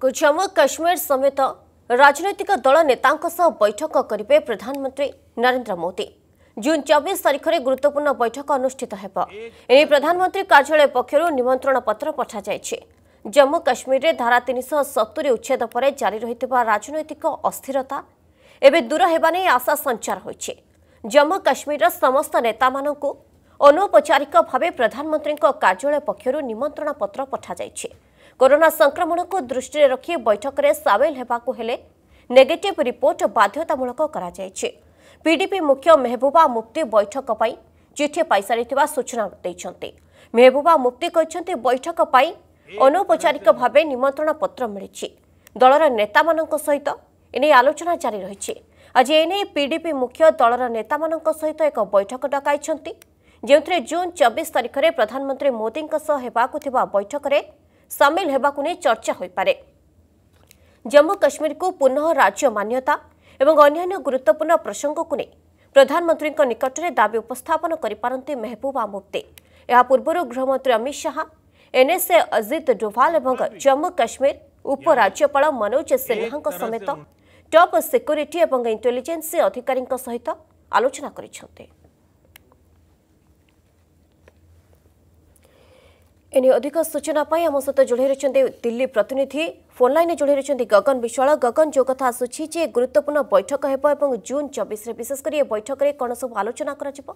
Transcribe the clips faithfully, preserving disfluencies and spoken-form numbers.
जम्मू काश्मीर समेत राजनैतिक दल नेतांक सह बैठक करेंगे प्रधानमंत्री नरेंद्र मोदी। जून चौबीस तारीख में गुरुत्वपूर्ण बैठक अनुष्ठित होगा। एने प्रधानमंत्री कार्यालय पक्षर निमंत्रण पत्र पठाई। जम्मू काश्मीर रे धारा तीन सौ सत्तरी उच्छेद पर जारी रही राजनैतिक अस्थिरता एवं दूर होने आशा संचार होइछे। जम्मू काश्मीर समस्त नेता मानक अनौपचारिक भाव प्रधानमंत्री कार्यालय पक्षर निमंत्रण पत्र पठाई। कोरोना संक्रमण को दृष्टि रखी बैठक में सामिल होगाकू हेले नेगेटिव रिपोर्ट बाध्यतामूलक करा जायछि। पीडीपी मुख्य महबूबा मुफ्ती बैठक पर चिठी पाई सारिथिबा सूचना दैछन्ते। महबूबा मुफ्ती कहछन्ते बैठक पर अनौपचारिक भाव निमंत्रण पत्र मिली। दलर नेता मानक सहित एने आलोचना जारी रही। आज एने पीडीपी मुख्य दलर नेता मानक सहित एक बैठक डकाइछन्ते, जेउथरे जून चौबीस तारीख में प्रधानमंत्री मोदी सह हेबाकू थिबा बैठक में सामिल हेबाकू ने चर्चा होई पारे। जम्मू काश्मीर को पुनः राज्य मान्यता एवं अन्य गुरुत्वपूर्ण प्रसंग को नहीं प्रधानमंत्री निकट में दाबी उपस्थापन करिपारन्ते महबूबा मुफ्ती। यह पूर्व गृहमंत्री अमित शाह, एनएसए अजित डोभाल एवं जम्मू काश्मीर उपराज्यपाल मनोज सिन्हा समेत टॉप सिक्योरिटी एवं इंटेलिजेंस अधिकारी सहित आलोचना करिसेंते। एने अधिक सूचना पाई आम सहित जोड़ी रही दिल्ली प्रतिनिधि फोन लाइन जोड़ी रही गगन विश्वाल। गगन जो कथा आसूची जे गुरुत्वपूर्ण बैठक हो जून चौबीस विशेषकर ये बैठक में कौन सब आलोचना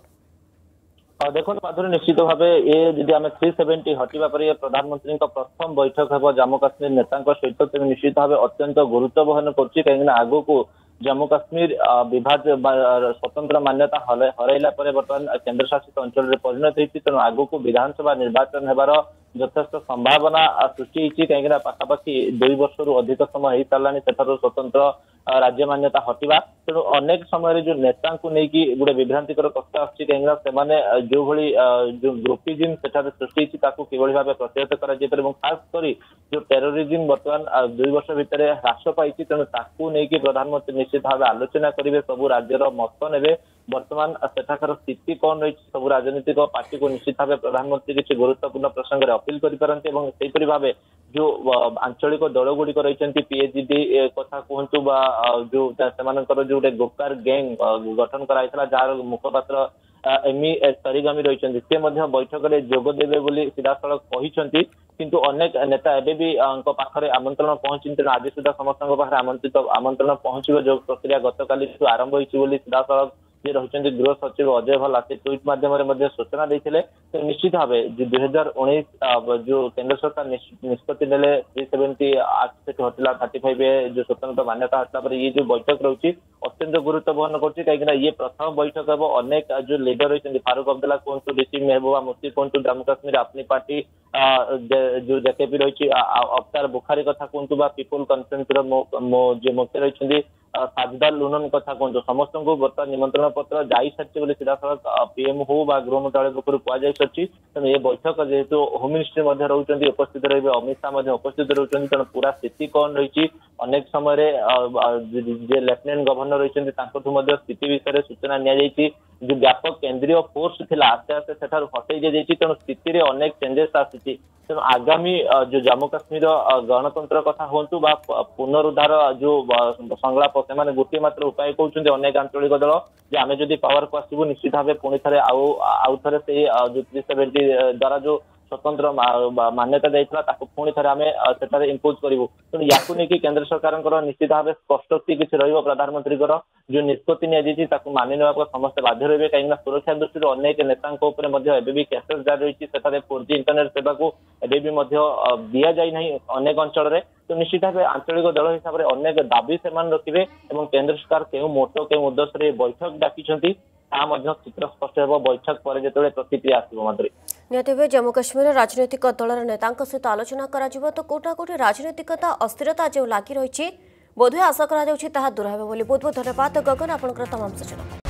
कर देखो माधुरी निश्चित भाव ये आम थ्री सेवेन्टी हटिबा पर प्रधानमंत्री प्रथम बैठक हो जम्मू काश्मीर नेता सहित तेज निश्चित भाव अत्यंत गुरुत्व बहन कर आग को जम्मू काश्मीर विभाज स्वतंत्र मान्यता हरैला बर्तमान केन्द्र शासित अंचल परिणत होती। तेणु आग को विधानसभा निर्वाचन होबार यथेष्ट संभावना सृष्टि होती। कहीं पाखापाखि दुई वर्ष रु अधिक समय हो सारा सेठार स्वतंत्र राज्य मान्यता हटिबा। तेणु अनेक समय जो नेता को लेकिन गोटे विभ्रांतिकर कथा आसी कहीं जो भली जो ग्रुपिज्म सेठार सृष्टि कि भाव प्रतिहत कर खासकर जो टेरोरिज्म बर्तमान दुई वर्ष भितर ह्रास पाई। तेणु ताकू नहीं प्रधानमंत्री निश्चित भाव आलोचना करेंगे, सबू राज्यर मत ने बर्तमान सेठाकर स्थिति कौन रही सब राजनीतिक पार्टी को निश्चित भाव प्रधानमंत्री किसी गुरुत्वपूर्ण प्रसंग में अपील कर भाव जो आंचलिक दल गुड़िक रही पीएचडी कथा कहतु जो जो गोकार गैंग गठन कराइला जार मुखपात्र एमी सरीगामी रही बैठक में जोगदेवे बोली सीधासलख कहते किंतु अनेक नेता एबे भी पाखरे आमंत्रण पहुंची। तेणु आज सुधा समस्त आमंत्रित आमंत्रण पहुंचो जो प्रक्रिया गतकाली आरंभ होती सीधासलख जे रही गृह सचिव अजय भल्ला से ट्वीट माध्यम सूचना देते। तो निश्चित भाव दुई हजार उन्नीस जो केंद्र सरकार निष्पत्ति ने थ्री सेवेन्टी आक्ट से हटिला थर्टी फाइव जो स्वतंत्र मान्यता हटला पर ये जो बैठक रही अत्यंत गुरुत्व बहन कर कहीं ये प्रथम बैठक हम अनेक जो लीडर रही फारूक अब्दुल्ला कहतु डीसी महबूबा मुफ्ती कहतु जम्मू काश्मीर अपनी पार्टी जो जेकेपी रही अवतार बुखारी कथा कहतु पीपुल कन्फ्रेंस जो मुख्य रही साजदा लुनन कथा कहतु समस्त को बर्तमान निमंत्रण पत्र जाई सारी सीधासलख पीएम हो गृह मंत्रालय पक्ष कहुई। तेणु ये बैठक जेहेतु होम मिनिस्ट्री रही उपस्थित रही अमित शाह उपस्थित रही तेणु पूरा स्थिति कौन रही अनेक समय लेफ्टिनेंट गवर्नर रही स्थिति विषय सूचना नि जो व्यापक केंद्रीय फोर्स थिला आस्ते आस्ते सेठार हटई दी जाइए। तेणु स्थिति रे अनेक चेंजेस आसी। तेणु आगामी जो जम्मू काश्मीर गणतंत्र कथा हूँ पुनरुद्धार जो संलाप से गोटे मात्र उपाय कहते अनेक आंचलिक दल जे आम जदि पावर को आसबू निश्चित भाव पुणी थे आउ थे से जो थ्री सेवेन्टी द्वारा जो स्वतंत्र मान्यता देता पुणी थे आम से इम्पोज करूँ। तेणु या नहीं केन्द्र सरकार निश्चित भाव स्पष्टोक्ति किसी रही प्रधानमंत्री जो निष्पत्ति नि मानि ना समस्त बाध्य रही कहीं सुरक्षा दृष्टि अनेक नेता भी केसेस जारी रही फोर जी इंटरनेट सेवा को एबे भी दि जाए अनेक अंचल में। तो निश्चित भाव आंचलिक दल हिसाब से अनेक दाबी से रखिए और केन्द्र सरकार क्यों मोटो क्यों उद्देश्य बैठक डाकी चित्र स्पष्ट हो बैठक पर जो प्रतिक्रिया आसमाधुरी निहत जम्मू काश्मीर राजनैतिक दलर नेता सहित आलोचना करा तो कोटा कोटी राजनैतिकता अस्थिरता जो लगी रही बोधे आशा करा दूर हो। बहुत बहुत धन्यवाद गगन आपंकर तमाम सूचना।